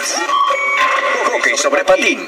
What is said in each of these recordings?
Hockey sobre patín.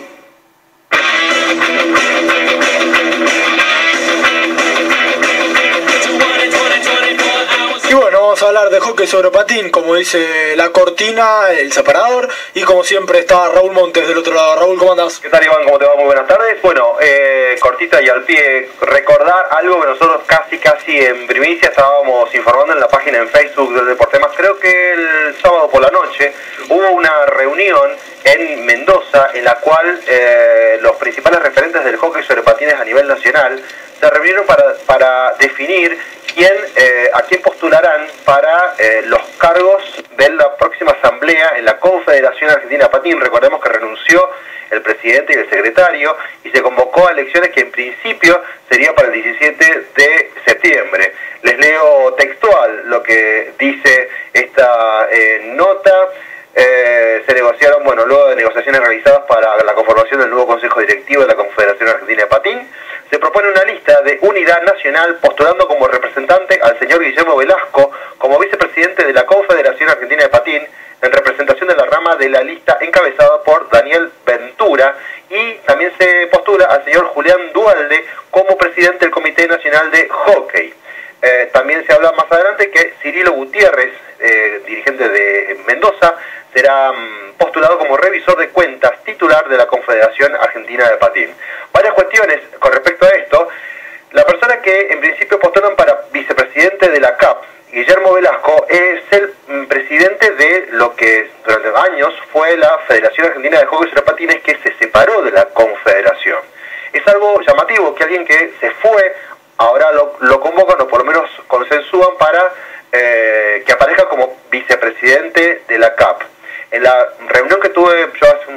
Y bueno, vamos a hablar de hockey sobre patín, como dice la cortina, el separador, y como siempre está Raúl Montes del otro lado. Raúl, ¿cómo andás? ¿Qué tal, Iván? ¿Cómo te va? Muy buenas tardes. Bueno, cortita y al pie, recordar algo que nosotros casi en primicia estábamos informando en la página en Facebook del Deportemas. Creo que el sábado por la noche hubo una reunión en Mendoza en la cual los principales referentes del hockey sobre patines a nivel nacional se reunieron para definir a quién postularán para los cargos de la próxima asamblea en la Confederación Argentina de Patín. Recordemos que renunció el presidente y el secretario y se convocó a elecciones que en principio sería para el 17 de septiembre. Les leo textual lo que dice esta nota. Se negociaron, luego de negociaciones realizadas para la conformación del nuevo Consejo Directivo de la Confederación Argentina de Patín, se propone una lista de unidad nacional postulando como representante al señor Guillermo Velasco como vicepresidente de la Confederación Argentina de Patín, en representación de la rama de la lista encabezada por Daniel Ventura, y también se postula al señor Julián Dualde como presidente del Comité Nacional de Hockey. También se habla más adelante que Cirilo Gutiérrez, dirigente de Mendoza, será postulado como revisor de cuentas titular de la Confederación Argentina de Patín. Varias cuestiones con respecto a esto. La persona que en principio postulan para vicepresidente de la CAP, Guillermo Velasco, es el presidente de lo que durante años fue la Federación Argentina de Hockey sobre Patines, que se separó de la Confederación. Es algo llamativo que alguien que se fue ahora lo convocan o por lo menos consensúan para que aparezca como vicepresidente de la CAP. En la reunión que tuve yo hace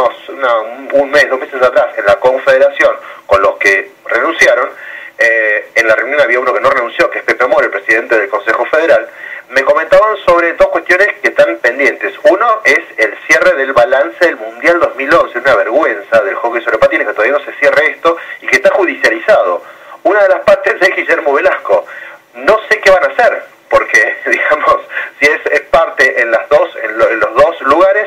un mes, 2 meses atrás, en la Confederación, con los que renunciaron, en la reunión había uno que no renunció, que es Pepe Amor, el presidente del Consejo Federal. Me comentaban sobre 2 cuestiones que están pendientes. Uno es el cierre del balance del Mundial 2011, una vergüenza del hockey sobre patines, que todavía no se cierre esto y que está judicializado. Una de las partes es Guillermo Velasco. No sé qué van a hacer, porque, digamos, si es parte en los dos lugares,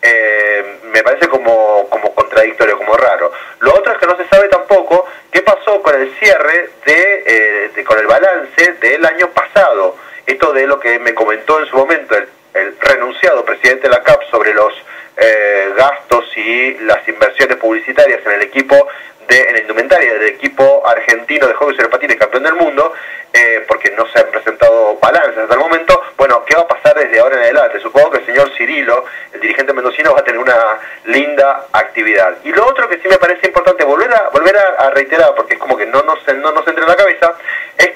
me parece como contradictorio, como raro. Lo otro es que no se sabe tampoco qué pasó con el cierre con el balance del año pasado. Esto de lo que me comentó en su momento el renunciado presidente de la CAP sobre los gastos y las inversiones publicitarias en el equipo en la indumentaria del equipo argentino de hockey sobre patines campeón del mundo, porque no se han presentado balances hasta el momento. Bueno, ¿qué va a pasar desde ahora en adelante? Supongo que el señor Cirilo, el dirigente mendocino, va a tener una linda actividad. Y lo otro que sí me parece importante volver a reiterar, porque es como que no nos entra en la cabeza, es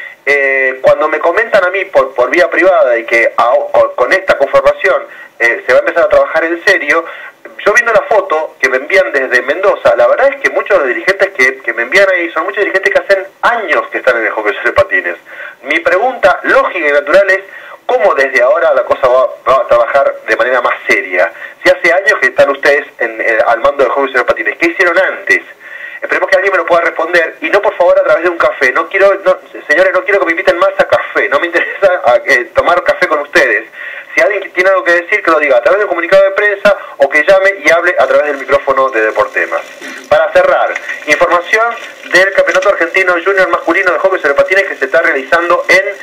que cuando me comentan a mí por vía privada y que con esta conformación se va a empezar a trabajar en serio, yo viendo la foto que me envían desde Mendoza, la verdad es que muchos de los dirigentes que me envían ahí son muchos dirigentes que hacen años que están en el hockey sobre patines. Mi pregunta lógica y natural es cómo desde ahora la cosa va a trabajar de manera más seria. Si hace años que están ustedes al mando del hockey sobre patines, ¿qué hicieron antes? Esperemos que alguien me lo pueda responder, y no por favor a través de un café. Señores, no quiero que me inviten más a café, no me interesa tomar café con ustedes. Si alguien tiene algo que decir, que lo diga a través de un comunicado de prensa o que llame y hable a través del micrófono de Deportemas. Para cerrar, información del Campeonato Argentino Junior Masculino de Hockey sobre Patines que se está realizando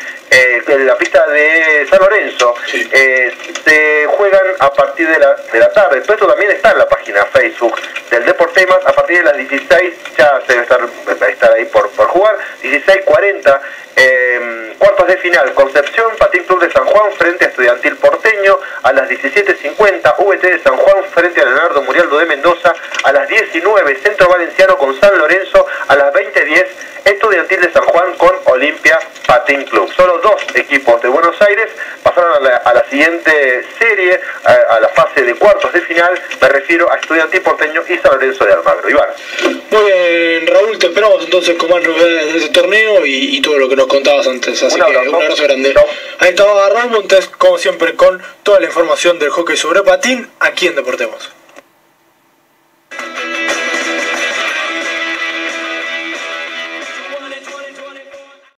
en la pista de San Lorenzo. Sí. Se juegan a partir de la tarde. Todo esto también está en la página Facebook del Deportemas. A partir de las 16 ya se debe estar ahí por jugar. 16:40. Cuartos de final, Concepción Patín Club de San Juan frente a Estudiantil Porteño. A las 17:50, VT de San Juan frente a Leonardo Murialdo de Mendoza. A las 19, Centro Valenciano con San Lorenzo. A las 20:10, Estudiantil de San Juan con Olimpia Patín Club. Solo 2 equipos de Buenos Aires pasaron a la siguiente serie, a la fase de cuartos de final. Me refiero a Estudiantil Porteño y San Lorenzo de Almagro. Iván. Muy bien, Raúl, te esperamos entonces con más novedades de ese torneo y todo lo que nos contabas antes. Así que un abrazo grande. No. Ahí estaba Raúl Montes, como siempre, con toda la información del hockey sobre patín aquí en Deportemos.